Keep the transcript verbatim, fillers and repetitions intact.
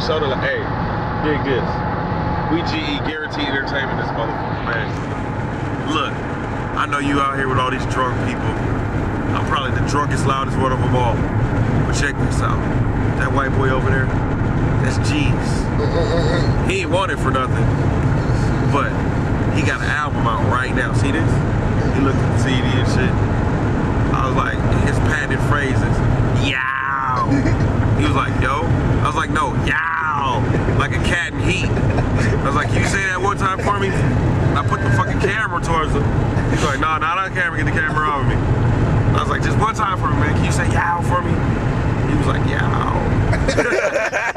shoulder like, hey, dig this. We G E guaranteed entertainment this motherfucker, man. Look, I know you out here with all these drunk people. I'm probably the drunkest, loudest one of them all. But check this out. That white boy over there, that's G's. He ain't want it for nothing. But he got an album out right now. See this? He looked at the C D and shit. I was like, his patented phrases. Yow. He was like, yo. I was like, no, yow. Like a cat in heat. I was like, can you say that one time for me? I put the fucking camera towards him. He's like, no, not on camera, get the camera off of me. I was like, just one time for me, man. Can you say yow for me? He was like, yow.